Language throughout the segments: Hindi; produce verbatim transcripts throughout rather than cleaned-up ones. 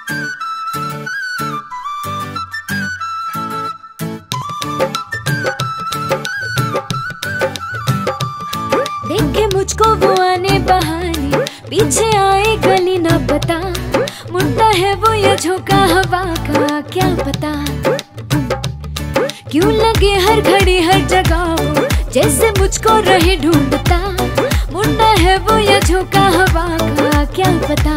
देखे मुझको वो आने बहाने, पीछे आए गली ना पता, मुंडा है वो ये झोंका हवा का क्या पता। क्यों लगे हर घड़ी हर जगह वो, जैसे मुझको रहे ढूंढता, मुंडा है वो ये झोंका हवा का क्या पता।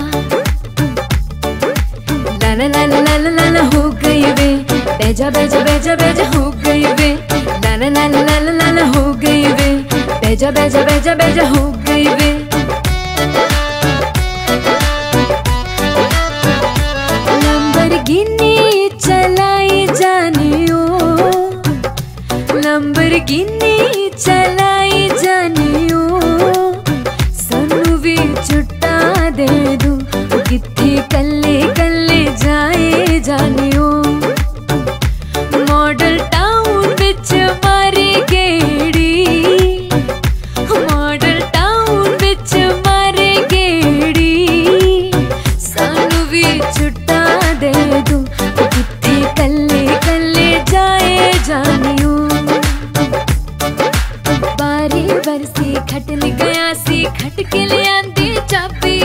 लाला लाला लाला लाला हो गई वे, बेजा बेजा बेजा बेजा हो गई वे, लाला लाला लाला लाला हो गई वे, बेजा बेजा बेजा बेजा हो गई वे। लंबरगिनी चलाई जानियो, लंबरगिनी चलाई जानियो, सानू भी छुट्टा दे दू, किथे कल्ले कल्ले जाए जानियो। मॉडल टाउन विच मारी गेड़ी, मॉडल टाउन विच मारी गेड़ी, सानू भी छुट्टा दे दू, किथे कल्ले कल्ले जाए जानियो। बारी बरसी खटन गया सी, खट के ले आंदी चाबी,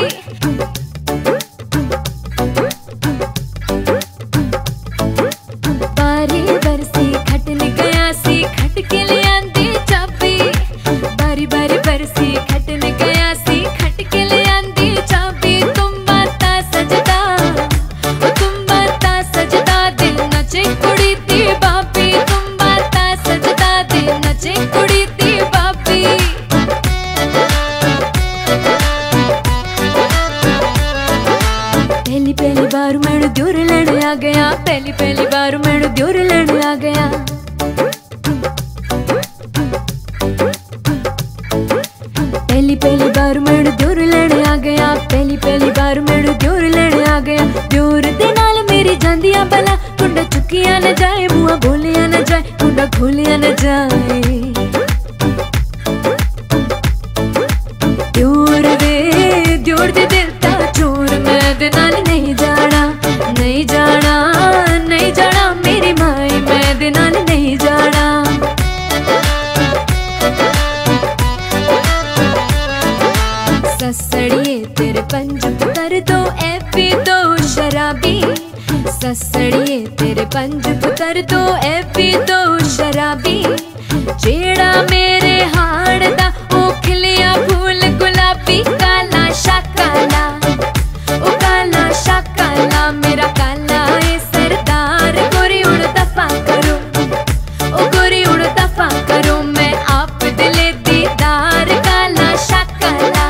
बारी बरसी खटन गया सी, खट के ले आंदी चाबी, बारी बारी बरसी खटन गया सी, खट के ले आंदी चाबी। तुम बाता सजदा, ओ तुम बाता सजदा, दिल नचे कुड़ी दी बाबी, तुम बाता सजदा, दिल नचे कुड़ी दी बाबी। पहली पहली बार मैनू द्योर लैण आ गया, पहली पहली बार मैनू द्योर लैण आ गया। पहली पहली बार मैनू द्योर लैण आ गया, पहली पहली बार मैनू द्योर लैण आ गया। द्योर दे नाल मेरी जांदियां बला, कुंडा चुकिया न जाए, मुआ बोलिया न जाए, कुंडा खोलिया न जाए। द्योर वे द्योर दे दिल दा चोर, मैं दे नाल नहीं जाना, नहीं जाना, नहीं जाना मेरी माई, मैं दे नाल नहीं जाना। ससड़िए तेरे पंज पुतर दो ऐबी दो शराबी, ससड़िए तेरे पंज पुतर दो ऐबी दो शराबी, जेड़ा मेरे हाड़ दा ओ खिलिया फूल गुलाबी, काला शाकाला ओ काला शाकाला, मेरा काला ए सरदार, गोरी उड़ दफा करो, ओ गोरी उड़ दफा करो, मैं आप दिले दीदार, काला शाकाला।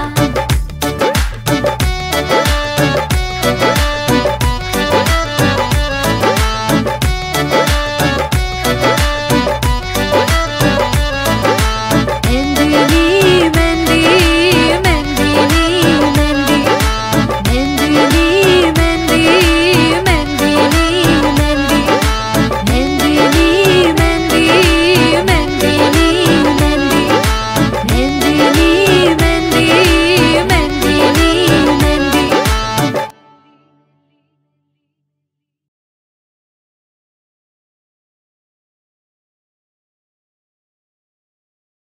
मेहंदी